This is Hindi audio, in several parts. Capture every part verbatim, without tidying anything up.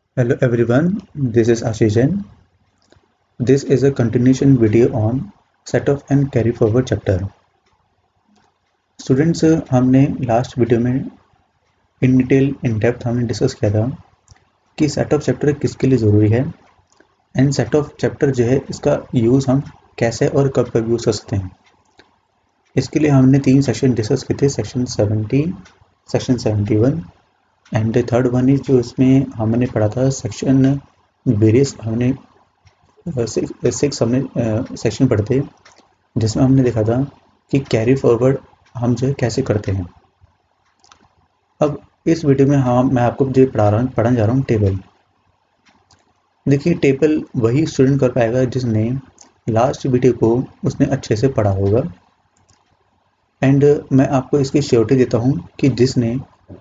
Hello everyone, this is Ashish Jain. This is a continuation video on setup and carry forward chapter. Students, हमने लास्ट वीडियो में इन डिटेल इन डेप्थ हमने डिस्कस किया था कि सेटअप चैप्टर किसके लिए ज़रूरी है एंड सेटअप चैप्टर जो है इसका यूज़ हम कैसे और कब कब यूज़ कर सकते हैं। इसके लिए हमने तीन सेक्शन डिस्कस किए थे, section seventy, section seventy one and the third one is जो इसमें हमने पढ़ा था सेक्शन वेरियस। हमने सिक्स हमने सेक्शन पढ़े थे जिसमें हमने देखा था कि कैरी फॉरवर्ड हम जो है कैसे करते हैं। अब इस वीडियो में हम मैं आपको जो पढ़ा रहा हूँ पढ़ाने जा रहा हूँ टेबल। देखिए, टेबल वही स्टूडेंट कर पाएगा जिसने लास्ट वीडियो को उसने अच्छे से पढ़ा होगा एंड मैं आपको इसकी श्योरिटी देता हूँ कि जिसने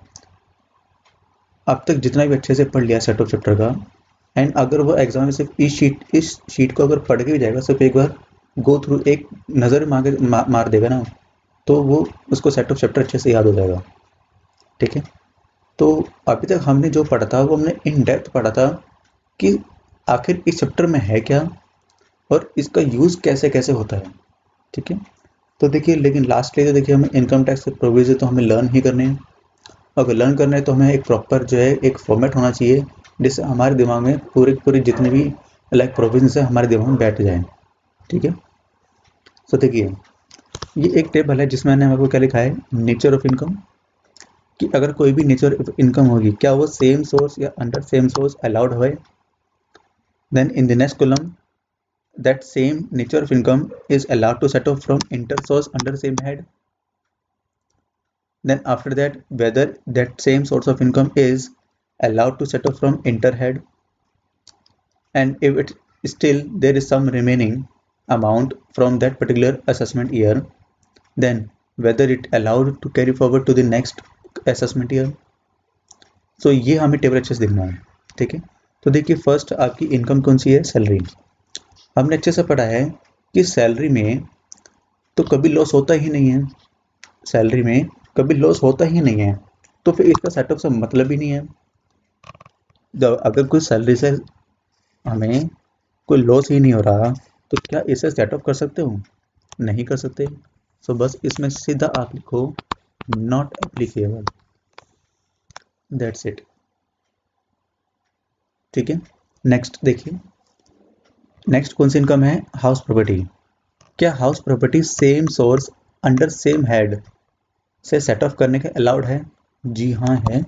अब तक जितना भी अच्छे से पढ़ लिया सेटअप चैप्टर का एंड अगर वो एग्जाम में सिर्फ इस शीट इस शीट को अगर पढ़ के भी जाएगा, सिर्फ एक बार गो थ्रू एक नज़र मार मा, मार देगा ना, तो वो उसको सेटअप चैप्टर अच्छे से याद हो जाएगा। ठीक है, तो अभी तक हमने जो पढ़ा था वो हमने इन डेप्थ पढ़ा था कि आखिर इस चैप्टर में है क्या और इसका यूज़ कैसे कैसे होता है। ठीक है, तो देखिए, लेकिन लास्टली तो देखिए हमें इनकम टैक्स के प्रोविजन तो हमें लर्न ही करने हैं। अगर लर्न करना है तो हमें एक प्रॉपर जो है एक फॉर्मेट होना चाहिए जिससे हमारे दिमाग में पूरे पूरे जितने भी लाइक प्रोविजंस है हमारे दिमाग में बैठ जाएं। ठीक है, तो देखिए ये एक टेबल है जिसमें मैंने आपको क्या लिखा है, नेचर ऑफ इनकम, कि अगर कोई भी नेचर ऑफ इनकम होगी क्या वो सेम सोर्स या अंडर सेम सोर्स अलाउड है। Then in the next column that same nature of income is allowed to set off from inter source under same head. Then after that, whether that same source of income is allowed to set off from interhead, and if it still there is some remaining amount from that particular assessment year, then whether it allowed to carry forward to the next assessment year. So ये हमें टेबल अच्छे से देखना है। ठीक है, तो देखिए फर्स्ट आपकी इनकम कौन सी है, सैलरी। हमने अच्छे से पढ़ा है कि सैलरी में तो कभी लॉस होता ही नहीं है, सैलरी में कभी लॉस होता ही नहीं है, तो फिर इसका सेटअप से मतलब ही नहीं है। जब अगर कोई सैलरी से हमें कोई लॉस ही नहीं हो रहा तो क्या इसे सेटअप कर सकते हो, नहीं कर सकते। सो बस इसमें सीधा आप लिखो नॉट एप्लीकेबल, दैट्स इट। ठीक है, नेक्स्ट देखिए, नेक्स्ट कौन सी इनकम है, हाउस प्रॉपर्टी। क्या house property same source under same head से सेट ऑफ करने के अलाउड है, जी हाँ है।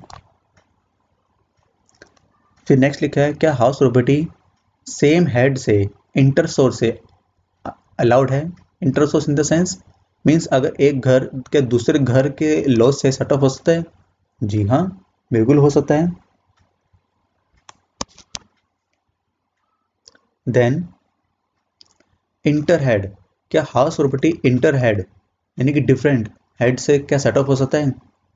फिर नेक्स्ट लिखा है क्या हाउस प्रॉपर्टी सेम हेड से इंटर सोर्स से अलाउड है। Inter source in the sense means अगर एक घर के दूसरे घर के लॉस से सेट ऑफ हो सकता है, जी हाँ बिल्कुल हो सकता है। देन इंटर हेड, क्या हाउस प्रॉपर्टी इंटर हेड यानी कि डिफरेंट हेड से क्या सेट ऑफ हो सकता है,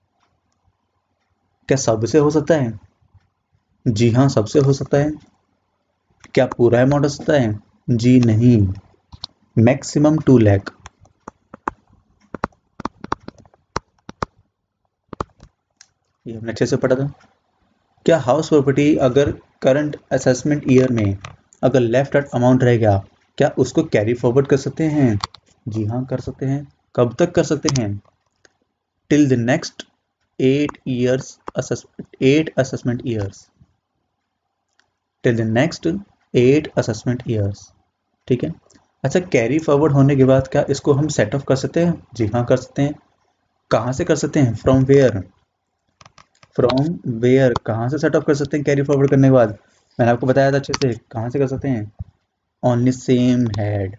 क्या सबसे हो सकता है, जी हाँ सबसे हो सकता है। क्या पूरा अमाउंट हो सकता है, जी नहीं, मैक्सिमम टू लाख। ये हमने अच्छे से पढ़ा था। क्या हाउस प्रॉपर्टी अगर करंट असेसमेंट ईयर में अगर लेफ्ट आउट अमाउंट रह गया, क्या उसको कैरी फॉरवर्ड कर सकते हैं, जी हाँ कर सकते हैं। कब तक कर सकते हैं, till the next eight years eight assessment years, till the next eight assessment years. ठीक है, अच्छा कैरी फॉरवर्ड होने के बाद क्या इसको हम सेट ऑफ कर सकते हैं, जी हाँ कर सकते हैं। कहाँ से कर सकते हैं, फ्रॉम वेयर, फ्रॉम वेयर कहाँ से सेट ऑफ कर सकते हैं कैरी फॉरवर्ड करने के बाद, मैंने आपको बताया था अच्छे से कहाँ से कर सकते हैं, ओनली सेम हेड।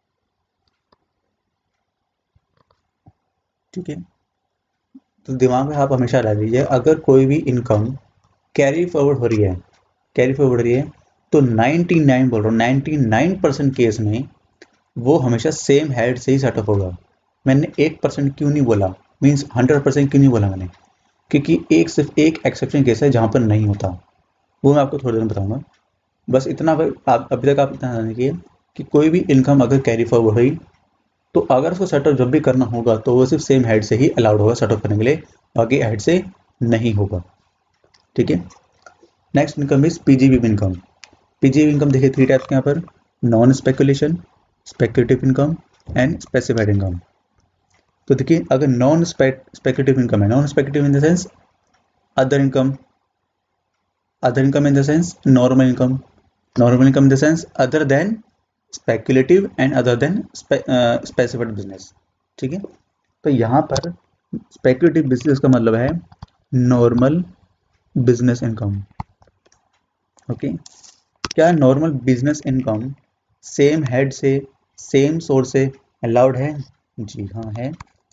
ठीक है, तो दिमाग में आप हमेशा ला लीजिए अगर कोई भी इनकम कैरी फॉरवर्ड हो रही है कैरी फॉरवर्ड हो रही है तो निन्यानवे बोल रहा हूँ निन्यानवे परसेंट केस में वो हमेशा सेम हेड से ही सेटअप होगा। मैंने एक परसेंट क्यों नहीं बोला, मीन्स हंड्रेड परसेंट क्यों नहीं बोला मैंने, क्योंकि एक सिर्फ एक एक्सेप्शन केस है जहाँ पर नहीं होता, वो मैं आपको थोड़ी देर में बताऊंगा। बस इतना आप अभी तक आप इतना जानिए कि कोई भी इनकम अगर कैरी फॉरवर्ड हुई तो अगर उसको सेटअप जब भी करना होगा तो वो सिर्फ सेम हेड से ही अलाउड होगा सेटअप करने के लिए, बाकी हेड से नहीं होगा। ठीक है, next income is PGV income. PGV income देखिए थ्री टाइप्स के यहाँ पर, non speculation, speculative income and specified income. तो देखिए अगर नॉन स्पेक्यूलेटिव इनकम है, non speculative in the sense other income, other income in the sense normal income, normal income in the sense other than speculative and other than specified business. ठीक है, तो यहाँ पर स्पेक्यूलेटिव बिजनेस का मतलब है नॉर्मल बिजनेस इनकम। ओके, क्या normal business income same head से सेम सोर्स से अलाउड है? जी हाँ है।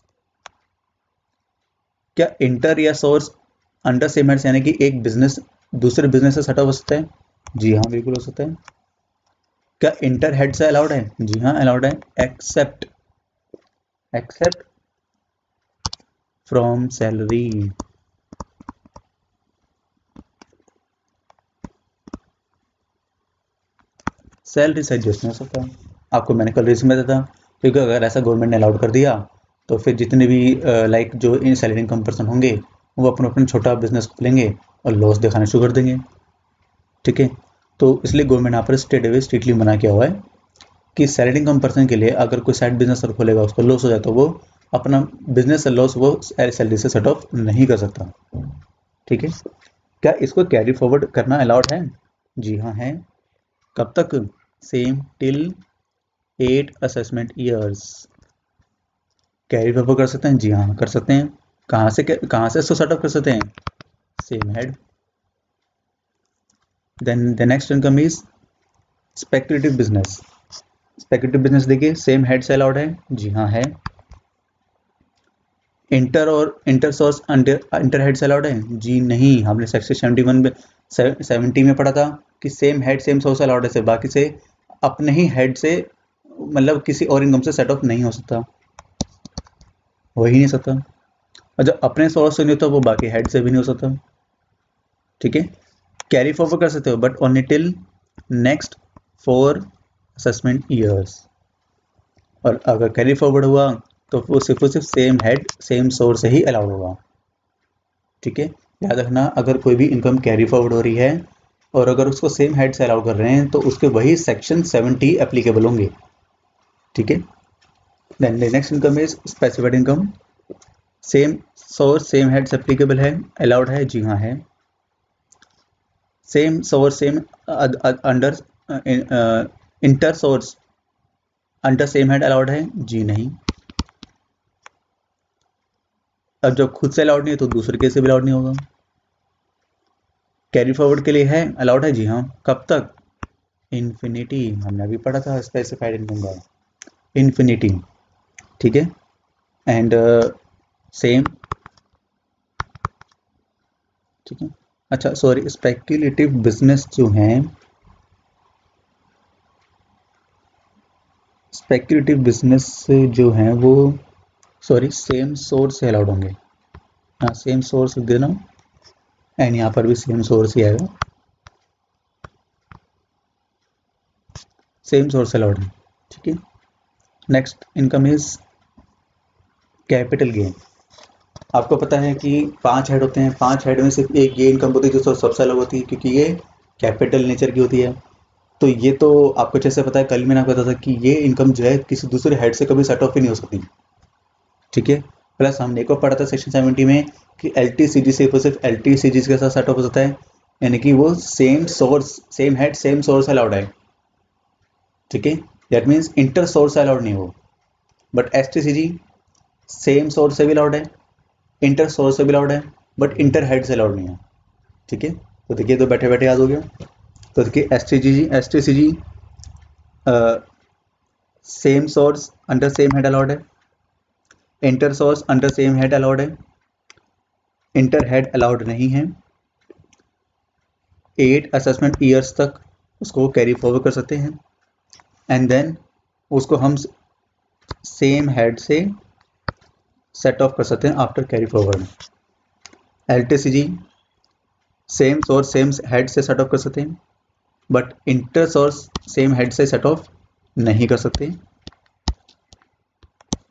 क्या इंटर या सोर्स अंडर सेम हेड यानी कि एक बिजनेस दूसरे बिजनेस से सटा हो सकता है? जी हाँ बिल्कुल हो सकता है। क्या इंटर हेड से अलाउड है? जी हाँ अलाउड है, except except from salary. Salary से एडजस्ट नहीं हो सकता, आपको मैंने कल रीजन में बताया था, क्योंकि अगर ऐसा गवर्नमेंट ने अलाउड कर दिया तो फिर जितने भी लाइक जो इन सैलरी इनकम पर्सन होंगे वो अपना अपना छोटा बिजनेस खोलेंगे और लॉस दिखाना शुरू कर देंगे। ठीक है, तो इसलिए गवर्नमेंट यहाँ पर स्ट्रेट अवे स्ट्रिक्टली मना किया हुआ है कि सैलरी इनकम पर्सन के लिए अगर कोई साइड बिजनेस और खोलेगा उसको लॉस हो जाए तो वो अपना बिजनेस से लॉस वो सैलरी से सेट ऑफ नहीं कर सकता। ठीक है, क्या इसको कैरी फॉरवर्ड करना अलाउड है? जी हाँ है। कब तक? Same till eight assessment years. Carry forward कर सकते हैं? जी हाँ कर सकते हैं। कहाँ से कहाँ से इसको सेटअप कर सकते हैं? Same head. Then the next income is speculative business. Speculative business देखिए सेम हेड से अलाउड है? जी हाँ है। इंटर और इंटर सोर्स इंटर हेड से अलाउड है? जी नहीं, हमने सेक्शन सेवेंटी वन में सेवेंटी में पढ़ा था कि same head same source allowed है, से बाकी से अपने ही हेड से मतलब किसी और इनकम से सेट ऑफ नहीं हो सकता, हो ही नहीं सकता। और जब अपने सोर्स से नहीं होता वो बाकी हेड से भी नहीं हो सकता। ठीक है, कैरी फॉरवर्ड कर सकते हो but only till next four assessment years, और अगर कैरी फॉरवर्ड हुआ तो वो सिर्फ और सिर्फ सेम हेड सेम सोर्स से ही अलाउड होगा। ठीक है, याद रखना अगर कोई भी इनकम कैरी फॉरवर्ड हो रही है और अगर उसको सेम हेड से अलाउ कर रहे हैं तो उसके वही सेक्शन सेवेंटी एप्लीकेबल होंगे। ठीक है, then the next income is specified income. Same source same heads applicable है, अलाउड है? जी हाँ है। Same source same under inter source under same head allowed है? जी नहीं। अब जब खुद से अलाउड नहीं है तो दूसरे के से भी अलाउड नहीं होगा। कैरी फॉरवर्ड के लिए है, अलाउड है? जी हाँ। कब तक? इन्फिनिटी, हमने अभी पढ़ा था स्पेसिफाइड इनकम का, इन्फिनिटी। ठीक है, एंड सेम। ठीक है, अच्छा सॉरी, स्पेक्यूलेटिव बिजनेस जो है, स्पेक्यूलेटिव बिजनेस जो है वो सॉरी सेम सोर्स से अलाउड होंगे। हाँ सेम सोर्स लिख देना, एंड यहाँ पर भी सेम सोर्स ही आएगा, सेम सोर्स अलाउड है। ठीक है, next income is capital gain. आपको पता है कि पांच हेड होते हैं, पांच हेड में सिर्फ एक ये इनकम होती है जो सबसे अलग होती है क्योंकि ये कैपिटल नेचर की होती है। तो ये तो आपको अच्छे से पता है, कल मैंने आपको बताया था कि ये इनकम जो है किसी दूसरे हेड से कभी सेट ऑफ ही नहीं हो सकती। ठीक है, प्लस हमने को पढ़ा था सेक्शन सेवेंटी में कि एल टी सी जी सिर्फ सिर्फ एल टी सी जी के साथ सेट ऑफ हो सकता है, यानी कि वो same source same head same source allowed है। ठीक है, that means inter source allowed नहीं हो, but S T C G same source से भी अलाउड है, इंटर सोर्स से भी अलाउड है, बट इंटर हेड से अलाउड नहीं है। ठीक है, तो देखिए तो बैठे बैठे याद हो गया। तो देखिए S T G G S T C G same source under same head allowed है, inter source under same head allowed है, इंटर हेड अलाउड नहीं है। एट असेसमेंट ईयर्स तक उसको कैरी फॉरवर्ड कर सकते हैं, एंड देन उसको हम सेम हेड से सेट ऑफ कर सकते हैं after carry forward. L T C G same source same head से सेट ऑफ कर सकते हैं, but inter source same head से सेट ऑफ नहीं कर सकते।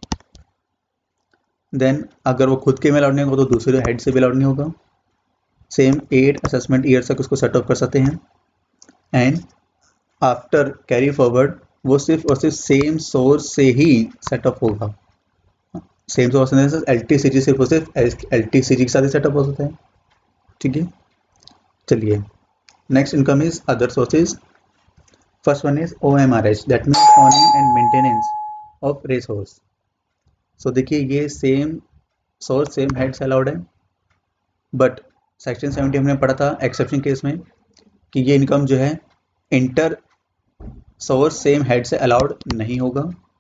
देन अगर वो खुद के में अलाउड नहीं होगा तो दूसरे हेड से भी अलाउड नहीं होगा। सेम एट असेसमेंट ईयर तक उसको सेट ऑफ कर सकते हैं। एंड आफ्टर कैरी फॉरवर्ड वो सिर्फ और सिर्फ सेम सोर्स से ही सेट ऑफ होगा। Same source L T C G सिर्फ और सिर्फ एल टी सी जी के साथ ही सेटअप हो सकता है। ठीक है, चलिए next income is other sources. First one is O M R H, that means owning and maintenance of race horse. So देखिए ये सेम सोर्स सेम हेड से अलाउड है, बट सेक्शन सेवेंटी हमने पढ़ा था एक्सेप्शन केस में कि ये इनकम जो है इंटर सोर्स सेम हेड से अलाउड नहीं होगा,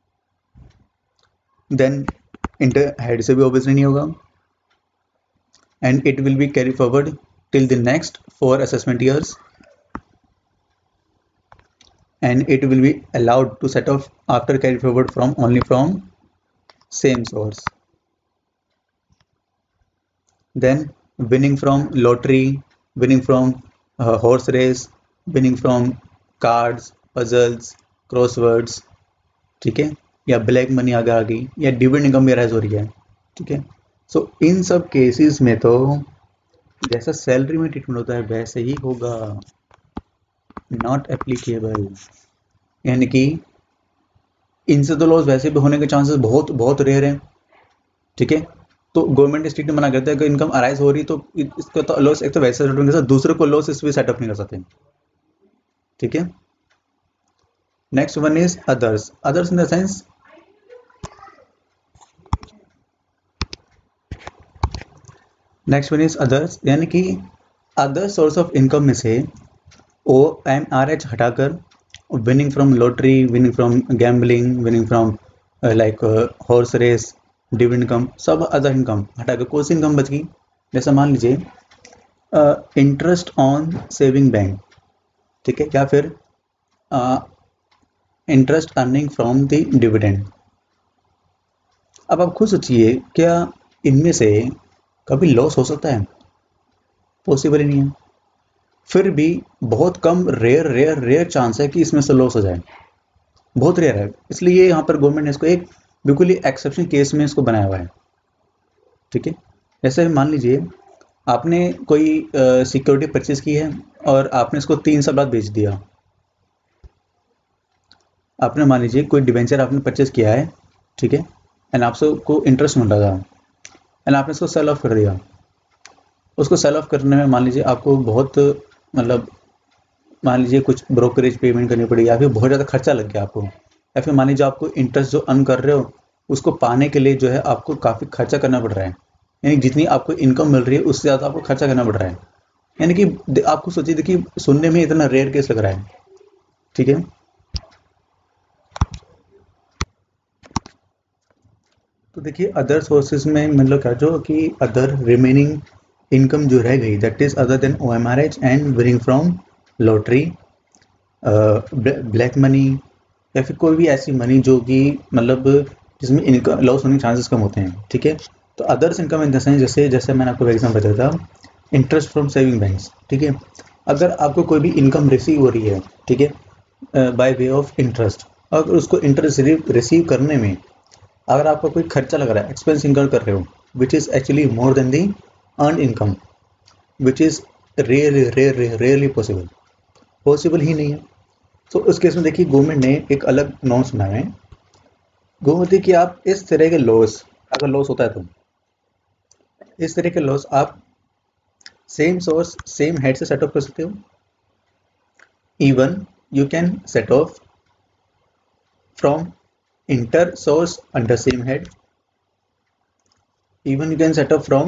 देन इंटर हेड से भी ऑब्वियसली नहीं होगा, and it will be carry forward till the next four assessment years, and it will be allowed to set off after carry forward from only from same source. Then winning from lottery, winning from uh, horse race, winning from cards, puzzles, crosswords, ठीक है, या ब्लैक मनी आगे आ गई, या डिविडेंड इनकम भी राइज हो रही है। ठीक है, सो इन सब केसेस में तो जैसा सैलरी में ट्रीटमेंट होता है वैसे ही होगा, नॉट एप्लीकेबल। यानी कि इनसे तो लॉस वैसे भी होने के चांसेस बहुत बहुत रेयर हैं। ठीक है, तो गवर्नमेंट स्ट्रिक्ट मना करता है कि इनकम अराइज हो रही तो इसका तो लॉस एक तो वैसे सेटअप नहीं कर सकते, दूसरे को लॉस इस भी सेटअप नहीं कर सकते। ठीक है, next one is others. Others in the sense next one is others यानी कि अदर सोर्स ऑफ इनकम में से ओ एम आर एच हटाकर winning from lottery, winning from gambling, winning from like horse race, dividend income, सब अदर इनकम हटाकर कौन सी इनकम बच गई? जैसे मान लीजिए इंटरेस्ट ऑन सेविंग बैंक, ठीक है, या फिर interest earning from the dividend. अब आप खुद सोचिए क्या इनमें से कभी लॉस हो सकता है? पॉसिबल ही नहीं है। फिर भी बहुत कम रेयर रेयर रेयर चांस है कि इसमें से लॉस हो जाए, बहुत रेयर है। इसलिए यहाँ पर गवर्नमेंट ने इसको एक बिल्कुल ही एक्सेप्शन केस में इसको बनाया हुआ है। ठीक है, जैसे मान लीजिए आपने कोई सिक्योरिटी परचेज की है और आपने इसको तीन साल बाद बेच दिया। आपने मान लीजिए कोई डिवेंचर आपने परचेज किया है, ठीक है, एंड आपको इंटरेस्ट मिल रहा था एंड आपने इसको सेल ऑफ कर दिया। उसको सेल ऑफ करने में मान लीजिए आपको बहुत मतलब मान लीजिए कुछ ब्रोकरेज पेमेंट करनी पड़ी या फिर बहुत ज़्यादा खर्चा लग गया आपको, या फिर मान लीजिए आपको इंटरेस्ट जो अर्न कर रहे हो उसको पाने के लिए जो है आपको काफ़ी खर्चा करना पड़ रहा है, यानी जितनी आपको इनकम मिल रही है उससे ज़्यादा आपको खर्चा करना पड़ रहा है। यानी कि आपको सोचिए, देखिए सुनने में इतना रेयर केस लग रहा है। ठीक है, तो देखिए अदर सोर्सेज में मतलब क्या जो कि अदर रिमेनिंग इनकम जो रह गई that is other than O M R H and winning from lottery, black money, या फिर कोई भी ऐसी मनी जो कि मतलब जिसमें इनकम लॉस होने के चांसेस कम होते हैं। ठीक है, तो others income in the sense जैसे जैसे मैंने आपको एग्जाम्पल बताया था इंटरेस्ट फ्रॉम सेविंग बैंक्स। ठीक है, अगर आपको कोई भी इनकम रिसीव हो रही है, ठीक है, बाय वे ऑफ इंटरेस्ट, अगर उसको इंटरेस्ट रिसीव करने में अगर आपका कोई खर्चा लग रहा है, एक्सपेंस इनकर कर रहे हो which is actually more than the earn income, which is rarely rare rarely possible possible ही नहीं है। तो उस केस में देखिए गवर्नमेंट ने एक अलग नॉर्म्स बनाए हैं। गवर्नमेंट कि आप इस तरह के लॉस, अगर लॉस होता है तो इस तरह के लॉस आप सेम सोर्स सेम हेड से सेट ऑफ कर सकते हो। Even you can set off from inter source under same head, even you can set up from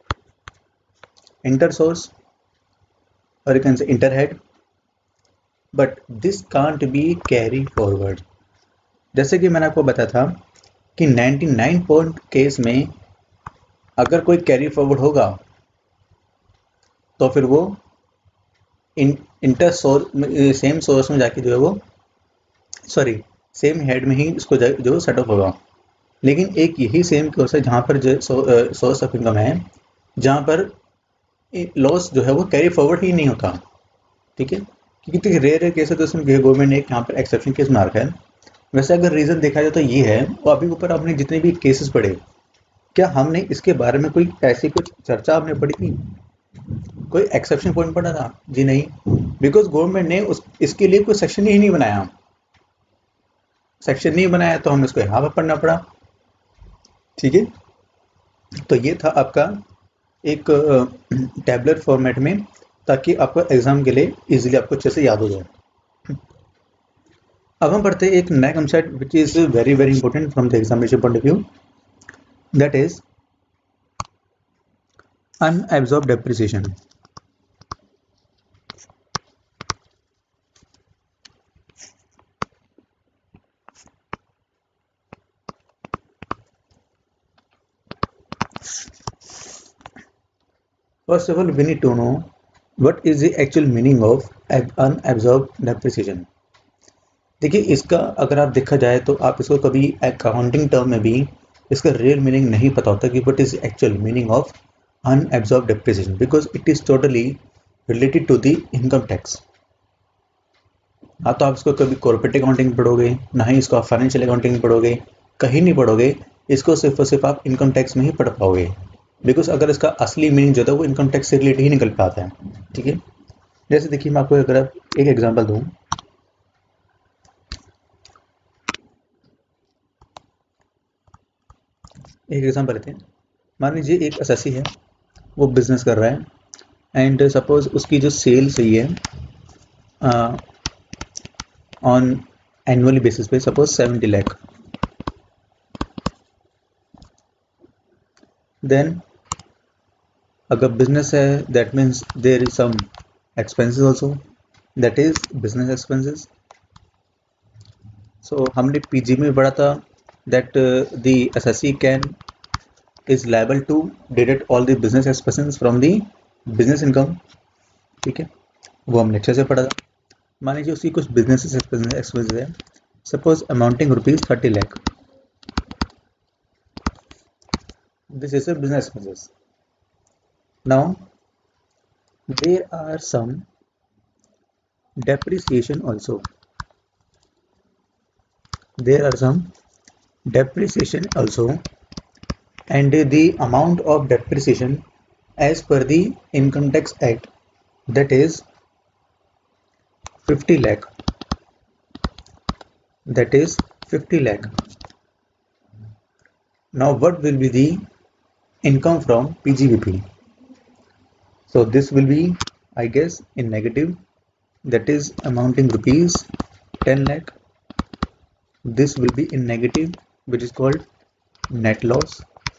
inter source or you can say inter head, but this can't be carry forward। जैसे कि मैंने आपको बताया था कि निन्यानवे पॉइंट केस में अगर कोई कैरी फॉरवर्ड होगा तो फिर वो इन इंटर सोर्स सेम सोर्स में जाके जो है वो सॉरी सेम हेड में ही इसको जो सेट ऑफ होगा। लेकिन एक यही सेम कोर्स है जहाँ पर जो सोर्स ऑफ इनकम है जहाँ पर लॉस जो है वो कैरी फॉरवर्ड ही नहीं होता। ठीक है, क्योंकि रेयर रेयर केस है तो उसमें गवर्नमेंट ने यहाँ पर एक्सेप्शन केस में रखा है। वैसे अगर रीज़न देखा जाए तो ये है, और अभी ऊपर आपने जितने भी केसेस पढ़े क्या हमने इसके बारे में कोई ऐसी कुछ चर्चा आपने पढ़ी थी कोई एक्सेप्शन पॉइंट पड़ा था? जी नहीं, बिकॉज गवर्नमेंट ने उस इसके लिए कोई सेक्शन ही नहीं बनाया। सेक्शन नहीं बनाया तो हमें इसको यहाँ पर पढ़ना पड़ा। ठीक है, तो ये था आपका एक टैबलेट फॉर्मेट में, ताकि आपको एग्जाम के लिए इजीली आपको अच्छे से याद हो जाए। अब हम पढ़ते हैं एक नया concept which is very very important from the examination point of view, that is unabsorbed depreciation. First of all, we need to know what is the actual meaning of unabsorbed depreciation. देखिए, इसका अगर आप देखा जाए तो आप इसको कभी अकाउंटिंग टर्म में भी इसका रियल मीनिंग नहीं पता होता कि what is actual meaning of unabsorbed depreciation, because it is totally related to the income tax. हाँ, तो आप इसको कभी कॉर्पोरेट अकाउंटिंग पढ़ोगे, ना ही इसको आप फाइनेंशियल अकाउंटिंग पढ़ोगे, कहीं नहीं पढ़ोगे। इसको सिर्फ और सिर्फ आप इनकम टैक्स में ही पढ़ पाओगे, बिकॉज अगर इसका असली मीनिंग जो होता है वो इनकम टैक्स से रिलेटेड ही निकल पाता है। ठीक है, जैसे देखिए, मैं आपको अगर एक एग्जांपल दूं, एक एग्जांपल लेते हैं। मान लीजिए एक एसएससी है, वो बिजनेस कर रहा है एंड सपोज उसकी जो सेल्स हुई है ऑन एनुअली बेसिस पे सपोज सेवेंटी लाख, देन अगर बिजनेस है that means there is some expenses also, that is business expenses. So हमने पीजी में पढ़ा था that the SSC can is liable to deduct all the business expenses from the business income। ठीक है, वो हमने अच्छे से पढ़ा था। मान लीजिए उसकी कुछ बिजनेस एक्सपेंसेस है, suppose amounting rupees thirty lakh, this is a business expenses. Now there are some depreciation also, there are some depreciation also, and the amount of depreciation as per the income tax act, that is fifty lakh, that is fifty lakh। Now what will be the income from P G B P? So this will be, I guess, in negative, that is amounting rupees ten lakh, this will be in negative, which is called net loss।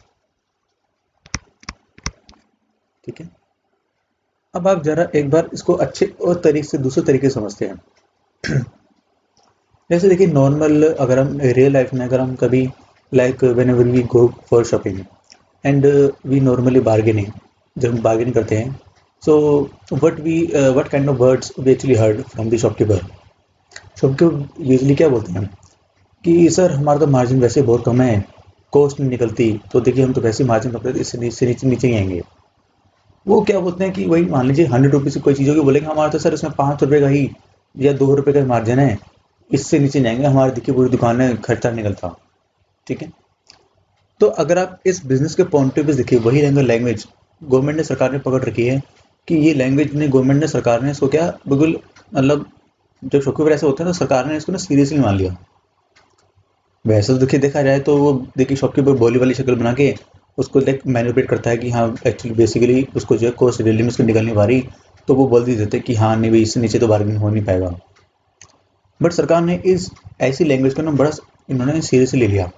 ठीक है, अब आप जरा एक बार इसको अच्छे और तरीके से दूसरे तरीके से समझते हैं। जैसे देखिए, नॉर्मल अगर हम रियल लाइफ में अगर हम कभी like whenever we go for shopping and we normally bargaining, जब हम बार्गेन करते हैं, so what we what kind of words we actually heard from the shopkeeper. Shopkeeper usually क्या बोलते हैं कि सर हमारा तो मार्जिन वैसे बहुत कम है, कॉस्ट नहीं निकलती, तो देखिए हम तो वैसे मार्जिन पकड़ते इससे नीचे नीचे नीचे ही आएंगे। वो क्या बोलते हैं कि वही मान लीजिए हंड्रेड रुपीज़ की कोई चीज़ होगी, बोलेंगे हमारा तो सर इसमें पाँच रुपये का ही या दो रुपये का मार्जिन है, इससे नीचे जाएंगे, हमारे देखिए पूरी दुकान में खर्चा निकलता। ठीक है, तो अगर आप इस बिजनेस के पॉइंट ऑफ व्यू देखिए, वही लैंग्वेज गवर्नमेंट ने, सरकार ने पकड़ रखी है कि ये लैंग्वेज ने गवर्नमेंट ने, सरकार ने इसको क्या बिल्कुल, मतलब जब शॉपकीपर ऐसे होते हैं तो सरकार ने इसको ना सीरियसली मान लिया। वैसे तो देखिए देखा जाए तो वो देखिए शॉपकीपर बोली वाली शक्ल बना के उसको लाइक मैनिपुलेट करता है कि हाँ एक्चुअली बेसिकली उसको जो है कोर्स रियली में उसको निकल नहीं पा रही, तो वो बोल दी देते कि हाँ नहीं भाई इससे नीचे तो बार्गेनिंग हो नहीं पाएगा। बट सरकार ने इस ऐसी लैंग्वेज को ना बड़ा इन्होंने सीरियसली ले लिया।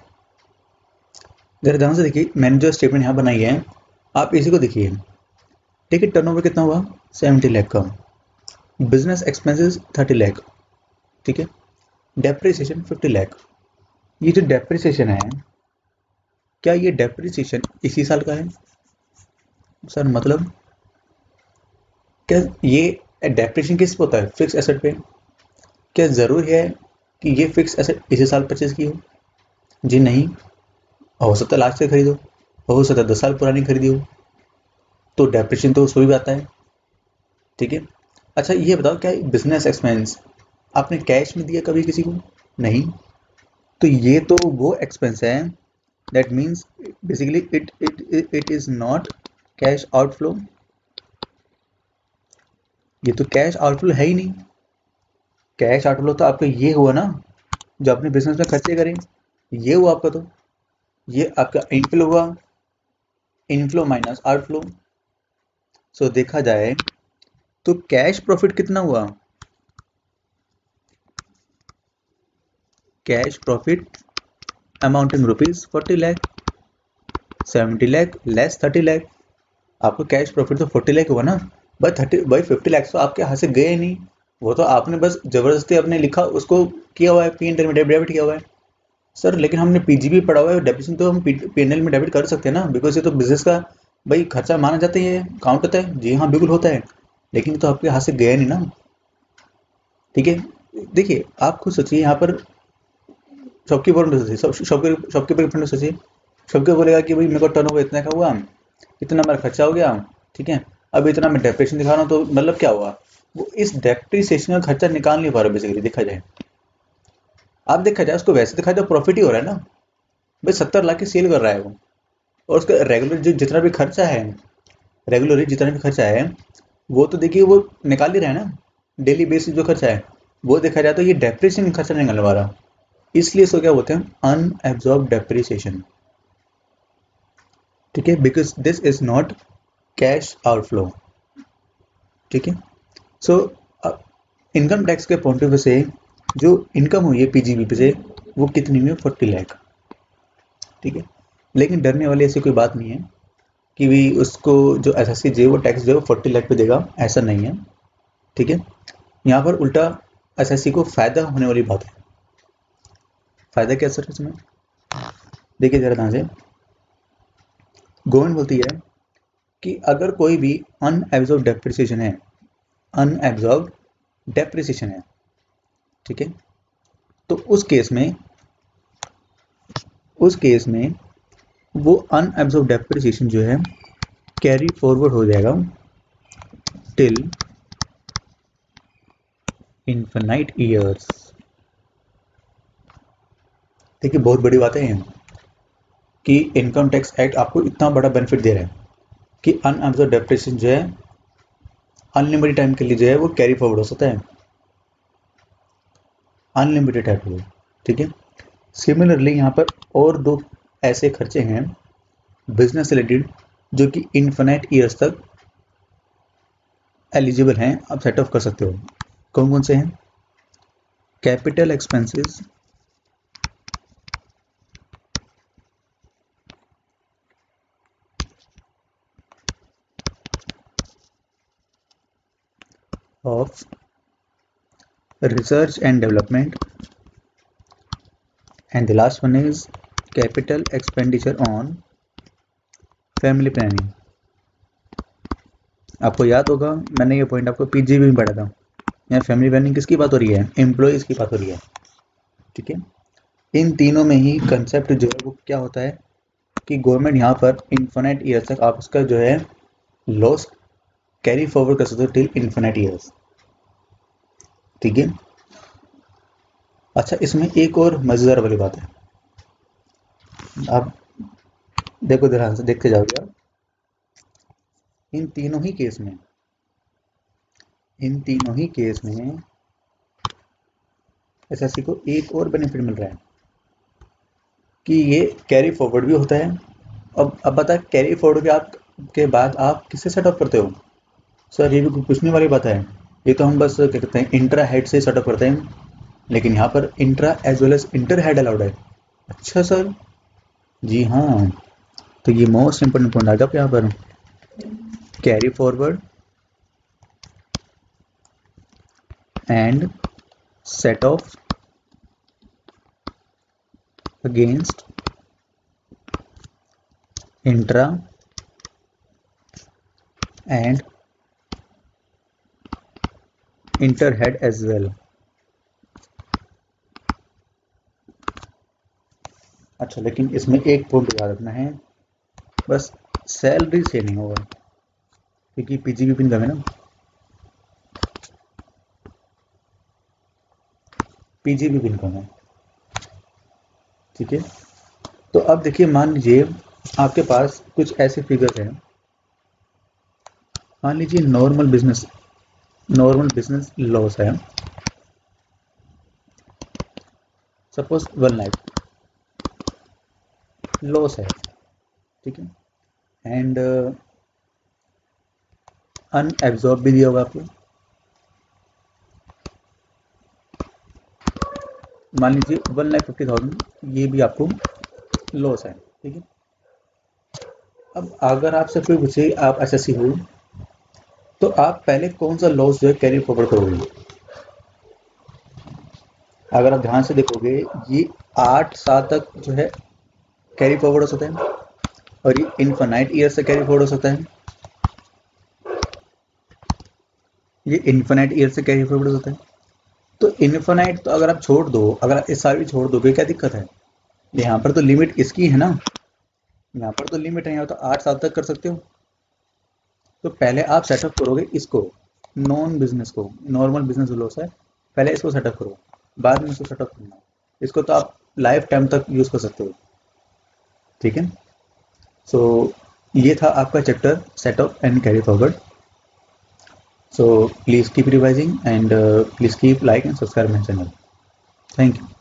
जरा ध्यान से देखिए, मैंने जो स्टेटमेंट यहाँ बनाई है आप इसी को देखिए। ठीक है, टर्नओवर कितना हुआ, सेवेंटी लाख का, बिजनेस एक्सपेंसेस थर्टी लाख, ठीक है, डेप्रिसिएशन फिफ्टी लाख। ये जो डेप्रिसिएशन है, क्या ये डेप्रिसिएशन इसी साल का है सर? मतलब क्या ये डेप्रिसिएशन किस पे होता है, फिक्स एसेट पे? क्या जरूरी है कि ये फिक्स एसेट इसी साल परचेज की हो? जी नहीं, हो सकता है लास्ट से खरीदो, हो सकता है दस साल पुरानी खरीदी हो, तो डेप्रिसिएशन तो उसमें भी आता है। ठीक है, अच्छा ये बताओ, क्या बिजनेस एक्सपेंस आपने कैश में दिया कभी किसी को? नहीं, तो ये तो वो एक्सपेंस है, that means basically it it it is not cash outflow, ये तो कैश आउटफ्लो है ही नहीं। कैश आउटफ्लो तो आपका ये हुआ ना, जो आपने बिजनेस में खर्चे करे, ये हुआ आपका। तो ये आपका इनफ्लो हुआ, इनफ्लो माइनस आउटफ्लो। सो देखा जाए तो कैश प्रॉफिट कितना हुआ? Cash profit amounting rupees forty lakh, seventy lakh less thirty lakh. आपको कैश प्रॉफिट तो फोर्टी लाख हुआ ना, भाई थर्टी भाई फिफ्टी लाख तो आपके हाथ से गए नहीं। वो तो आपने बस जबरदस्ती अपने लिखा, उसको किया हुआ है, पी एन एल में डेबिट किया हुआ है। सर लेकिन हमने पीजीबी पढ़ा हुआ है, डेबिशन तो हम पीएनएल में डेबिट कर सकते हैं ना, बिकॉज ये तो बिजनेस का भाई खर्चा माना जाता है, काउंट होता है। जी हाँ बिल्कुल होता है, लेकिन ये तो आपके हाथ से गया नहीं ना। ठीक है, देखिए आप खुद सोचिए, यहाँ पर शॉपकीपर ने सोचिए, शॉपकीपर शॉपकीपर ने सोचिए, शॉपकीपर बोलेगा कि भाई मेरे को टर्नओवर इतना का हुआ, इतना मेरा खर्चा हो गया, ठीक है, अब इतना मैं डेप्रिसिएशन दिखा रहा हूँ, तो मतलब क्या हुआ? वो इस डेप्रिसिएशन का खर्चा निकाल नहीं पा रहा बेसिकली, देखा जाए। आप देखा जाए उसको वैसे दिखा जाए प्रॉफिट ही हो रहा है ना, भाई सत्तर लाख की सेल कर रहा है वो, और उसका रेगुलर जो जितना भी खर्चा है, रेगुलरली जितना भी खर्चा है, वो तो देखिए वो निकाल ही रहा है ना, डेली बेसिस जो खर्चा है वो देखा जाए तो ये डेप्रिसिएशन खर्चा नहीं निकलने वाला, इसलिए इसको क्या बोलते हैं? Unabsorbed depreciation. ठीक है, because this is not cash outflow. ठीक है, सो इनकम टैक्स के पॉइंट ऑफ व्यू से जो इनकम हुई है पीजीबी से, वो कितनी हुई है? फोर्टी लाख। ठीक है, लेकिन डरने वाली ऐसी कोई बात नहीं है कि भी उसको जो एसएससी जो है वो टैक्स जो है वो फोर्टी लाख पे देगा, ऐसा नहीं है। ठीक है, यहाँ पर उल्टा एसएससी को फायदा होने वाली बात है। फायदा क्या सर इसमें? देखिए जरा ध्यान से, गवर्नमेंट बोलती है कि अगर कोई भी अनएब्जॉर्ब डेप्रिसिएशन है, अनएब्जॉर्ब डेप्रिसिएशन है, ठीक है, तो उस केस में उस केस में वो अनएब्जॉर्ब डेप्रिसिएशन जो है कैरी फॉरवर्ड हो जाएगा टिल इनफिनाइट ईयर्स। देखिए बहुत बड़ी बात है ये, कि इनकम टैक्स एक्ट आपको इतना बड़ा बेनिफिट दे रहा है कि अनएब्जॉर्ब डेप्रिसिएशन जो है अनलिमिटेड टाइम के लिए जो है वो कैरी फॉरवर्ड हो सकता है, अनलिमिटेड टाइम के लिए। ठीक है, सिमिलरली यहाँ पर और दो ऐसे खर्चे हैं बिजनेस रिलेटेड जो कि इनफिनाइट ईयर्स तक एलिजिबल हैं, आप सेट ऑफ कर सकते हो। कौन कौन से हैं? Capital expenses, of research and development, and the last one is capital expenditure on family planning। आपको याद होगा मैंने ये पॉइंट आपको पीजीबी में पढ़ा था। यहाँ फैमिली प्लानिंग किसकी बात हो रही है? एम्प्लॉयज की बात हो रही है। ठीक है, इन तीनों में ही कंसेप्ट जो है वो क्या होता है कि गवर्नमेंट यहाँ पर इन्फिनाइट ईयर्स तक आप उसका जो है लॉस कैरी फॉरवर्ड कर सकते हो टिल इन्फिनाइट ईयर्स। ठीक है, अच्छा इसमें एक और मजेदार वाली बात है, आप देखो ध्यान से देखते जाओगे आप, इन तीनों ही केस में इन तीनों ही केस में एसएससी को एक और बेनिफिट मिल रहा है कि ये कैरी फॉरवर्ड भी होता है। अब अब बता, कैरी फॉरवर्ड के आप के बाद आप किससे सेटअप करते हो? सर ये भी कुछ पूछने वाली बात है, ये तो हम बस क्या कहते हैं इंट्रा हेड से सेटअप करते हैं, लेकिन यहाँ पर intra as well as inter head allowed है। अच्छा सर, जी हाँ, तो ये मोस्ट इंपोर्टेंट पॉइंट आ गया यहाँ पर, carry forward and set off against intra and inter head as well. अच्छा लेकिन इसमें एक पॉइंट याद रखना है, बस सैलरी से नहीं होगा क्योंकि पीजीबी पिन कम है ना, पीजीबी पिन कम है। ठीक है, तो अब देखिए मान लीजिए आपके पास कुछ ऐसे फिगर्स हैं, मान लीजिए normal business normal business loss है, सपोज वन लाख लॉस है, ठीक है, एंड अनएब्जॉर्ब भी दिया होगा आपको, मान लीजिए वन लाख फिफ्टी थाउजेंड ये भी आपको लॉस है, ठीक है। अब अगर आपसे कोई पूछे आप एसएससी हो तो आप पहले कौन सा लॉस जो है कैरी फॉरवर्ड करोगे। अगर आप ध्यान से देखोगे ये आठ साल तक जो है कैरी फॉरवर्ड हो सकता है और ये इन्फानाइट ईयर से कैरी फॉरवर्ड हो सकता है, ये इन्फानाइट ईयर से कैरी फॉरवर्ड हो सकता है। तो इन्फानाइट तो अगर आप छोड़ दो, अगर आप इस साल भी छोड़ दोगे क्या दिक्कत है, यहाँ पर तो लिमिट इसकी है ना, यहाँ पर तो लिमिट है, यहाँ तो आठ साल तक कर सकते हो। तो पहले आप सेटअप करोगे इसको, नॉन बिजनेस को, नॉर्मल बिजनेस लॉस है, पहले इसको सेटअप करो, बाद में इसको सेटअप करना। इसको तो आप लाइफ टाइम तक यूज कर सकते हो, ठीक है। सो ये था आपका chapter setup and carry forward. So please keep revising and please keep like and subscribe my channel. Thank you.